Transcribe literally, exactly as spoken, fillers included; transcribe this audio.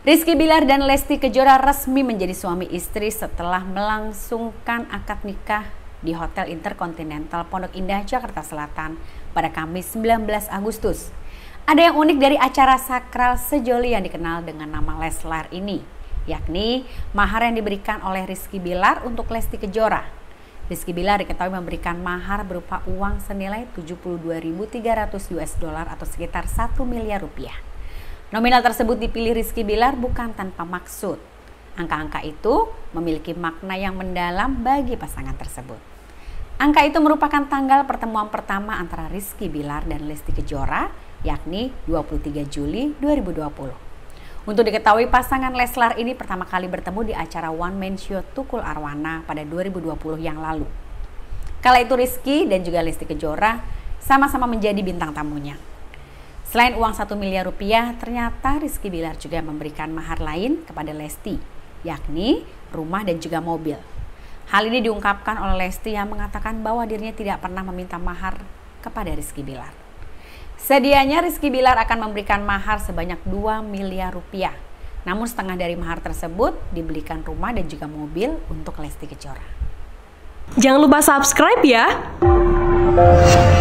Rizky Bilar dan Lesti Kejora resmi menjadi suami istri setelah melangsungkan akad nikah di Hotel Intercontinental Pondok Indah, Jakarta Selatan pada Kamis sembilan belas Agustus. Ada yang unik dari acara sakral sejoli yang dikenal dengan nama Leslar ini, yakni mahar yang diberikan oleh Rizky Bilar untuk Lesti Kejora. Rizky Bilar diketahui memberikan mahar berupa uang senilai tujuh puluh dua ribu tiga ratus US dollar atau sekitar satu miliar rupiah. Nominal tersebut dipilih Rizky Bilar bukan tanpa maksud. Angka-angka itu memiliki makna yang mendalam bagi pasangan tersebut. Angka itu merupakan tanggal pertemuan pertama antara Rizky Bilar dan Lesti Kejora, yakni dua puluh tiga Juli dua ribu dua puluh. Untuk diketahui, pasangan Leslar ini pertama kali bertemu di acara One Man Show Tukul Arwana pada dua ribu dua puluh yang lalu. Kala itu Rizky dan juga Lesti Kejora sama-sama menjadi bintang tamunya. Selain uang satu miliar rupiah, ternyata Rizky Bilar juga memberikan mahar lain kepada Lesti, yakni rumah dan juga mobil. Hal ini diungkapkan oleh Lesti yang mengatakan bahwa dirinya tidak pernah meminta mahar kepada Rizky Bilar. Sedianya Rizky Bilar akan memberikan mahar sebanyak dua miliar rupiah. Namun setengah dari mahar tersebut dibelikan rumah dan juga mobil untuk Lesti Kejora. Jangan lupa subscribe ya!